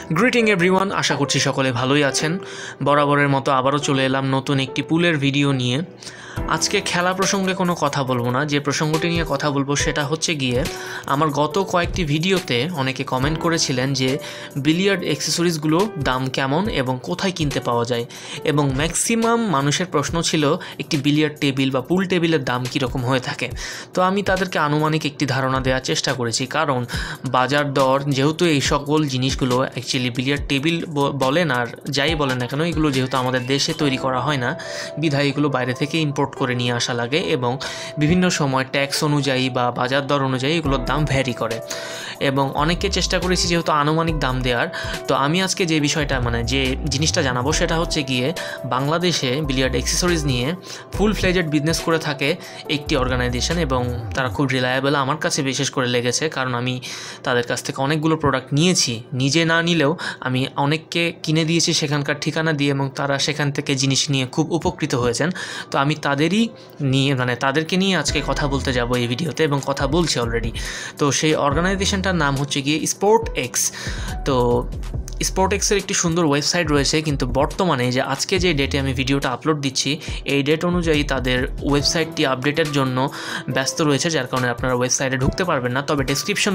Greeting everyone, আশা করছি সকলে ভালোই আছেন। বরাবরের মতো আবারও চলে এলাম নতুন একটি পুলের ভিডিও নিয়ে। আজকে খেলা প্রসঙ্গে কোনো কথা বলবো না, যে প্রসঙ্গটি নিয়ে কথা বলবো সেটা হচ্ছে গিয়ে আমার গত কয়েকটি ভিডিওতে অনেকে কমেন্ট করেছিলেন যে বিলিয়ার্ড অ্যাক্সেসরিজগুলো দাম কেমন এবং কোথায় কিনতে পাওয়া যায়, এবং ম্যাক্সিমাম মানুষের প্রশ্ন ছিল একটি বিলিয়ার্ড টেবিল বা পুল টেবিলের দাম কীরকম হয়ে থাকে। তো আমি তাদেরকে আনুমানিক একটি ধারণা দেওয়ার চেষ্টা করেছি, কারণ বাজার দর যেহেতু এই সকল জিনিসগুলো অ্যাকচুয়ালি বিলিয়ার্ড টেবিল বলেন আর যাই বলেন না কেন, এগুলো যেহেতু আমাদের দেশে তৈরি করা হয় না, বিধায় এগুলো বাইরে থেকে ইম্পোর্ট করে নিয়ে আসা লাগে এবং বিভিন্ন সময় ট্যাক্স অনুযায়ী বা বাজার দর অনুযায়ী এগুলোর দাম ভ্যারি করে। এবং অনেককে চেষ্টা করেছি যেহেতু আনুমানিক দাম দেওয়ার। তো আমি আজকে যে বিষয়টা যে জিনিসটা জানাবো সেটা হচ্ছে গিয়ে বাংলাদেশে বিলিয়ার্ড অ্যাক্সেসরিজ নিয়ে ফুল ফ্লেজেড বিজনেস করে থাকে একটি অর্গানাইজেশন, এবং তারা খুব রিলায়েবল আমার কাছে বিশেষ করে লেগেছে, কারণ আমি তাদের কাছ থেকে অনেকগুলো প্রোডাক্ট নিয়েছি, নিজে না নিলেও আমি অনেককে কিনে দিয়েছি সেখানকার ঠিকানা দিয়ে, এবং তারা সেখান থেকে জিনিস নিয়ে খুব উপকৃত হয়েছেন। তো আমি তাদেরকে নিয়ে আজকে কথা বলতে যাব এই ভিডিওতে, এবং কথা বলছি অলরেডি। তো সেই অর্গানাইজেশনটার নাম হচ্ছে গিয়ে স্পোর্ট এক্স। তো স্পোর্ট এক্সের একটি সুন্দর ওয়েবসাইট রয়েছে, কিন্তু বর্তমানে যে আজকে যে ডেটে আমি ভিডিওটা আপলোড দিচ্ছি এই ডেট অনুযায়ী তাদের ওয়েবসাইটটি আপডেটের জন্য ব্যস্ত রয়েছে, যার কারণে আপনারা ওয়েবসাইটে ঢুকতে পারবেন না। তবে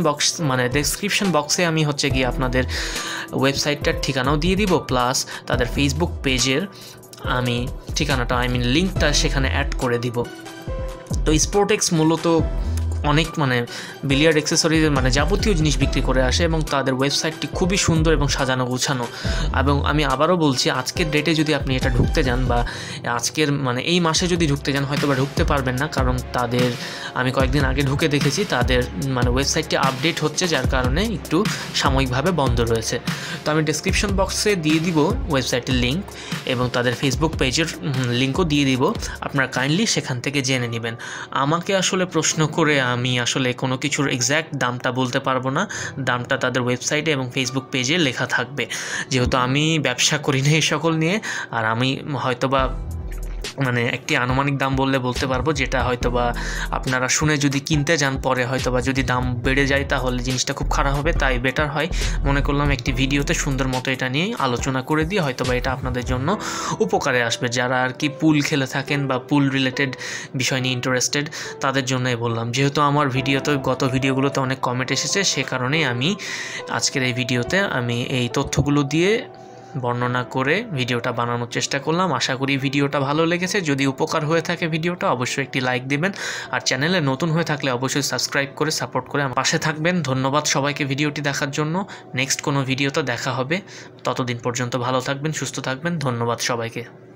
ডেসক্রিপশন বক্সে আমি হচ্ছে গিয়ে আপনাদের ওয়েবসাইটটার ঠিকানাও দিয়ে দিব, প্লাস তাদের ফেসবুক পেজের আমি ঠিকানাটা লিঙ্কটা সেখানে অ্যাড করে দিব। তো স্পোর্ট এক্স মূলত অনেক বিলিয়ার্ড অ্যাক্সেসরিজের যাবতীয় জিনিস বিক্রি করে আসে, এবং তাদের ওয়েবসাইটটি খুবই সুন্দর এবং সাজানো গুছানো। এবং আমি আবারও বলছি, আজকের ডেটে যদি আপনি এটা ঢুকতে যান বা আজকের এই মাসে যদি ঢুকতে যান হয়তো বা ঢুকতে পারবেন না, কারণ তাদের আমি কয়েকদিন আগে ঢুকে দেখেছি তাদের ওয়েবসাইটটি আপডেট হচ্ছে, যার কারণে একটু সাময়িকভাবে বন্ধ রয়েছে। তো আমি ডেসক্রিপশন বক্সে দিয়ে দিব ওয়েবসাইটের লিঙ্ক, এবং তাদের ফেসবুক পেজের লিঙ্কও দিয়ে দিব, আপনারা কাইন্ডলি সেখান থেকে জেনে নেবেন। আমাকে আসলে প্রশ্ন করে আমি আসলে কোনো কিছুর এক্স্যাক্ট দামটা বলতে পারবো না, দামটা তাদের ওয়েবসাইটে এবং ফেসবুক পেজে লেখা থাকবে, যেহেতু আমি ব্যবসা করি না এই সকল নিয়ে। আর আমি হয়তোবা একটি আনুমানিক দাম বলতে পারবো, যেটা হয়তোবা আপনারা শুনে যদি কিনতে যান পরে হয়তোবা যদি দাম বেড়ে যায় তাহলে জিনিসটা খুব খারাপ হবে। তাই বেটার হয় মনে করলাম একটি ভিডিওতে সুন্দর মতো এটা নিয়ে আলোচনা করে দিয়ে হয়তোবা এটা আপনাদের জন্য উপকারে আসবে, যারা আর কি পুল খেলে থাকেন বা পুল রিলেটেড বিষয় নিয়ে ইন্টারেস্টেড, তাদের জন্যই বললাম। যেহেতু আমার ভিডিওতে গত ভিডিওগুলোতে অনেক কমেন্ট এসেছে, সে কারণেই আমি আজকের এই ভিডিওতে আমি এই তথ্যগুলো দিয়ে বর্ণনা করে ভিডিওটা বানানোর চেষ্টা করলাম। আশা করি ভিডিওটা ভালো লেগেছে। যদি উপকার হয়ে থাকে ভিডিওটা অবশ্যই একটি লাইক দিবেন, আর চ্যানেলে নতুন হয়ে থাকলে অবশ্যই সাবস্ক্রাইব করে সাপোর্ট করে আমার পাশে থাকবেন। ধন্যবাদ সবাইকে ভিডিওটি দেখার জন্য। নেক্সট কোনো ভিডিওতে দেখা হবে, ততদিন পর্যন্ত ভালো থাকবেন, সুস্থ থাকবেন। ধন্যবাদ সবাইকে।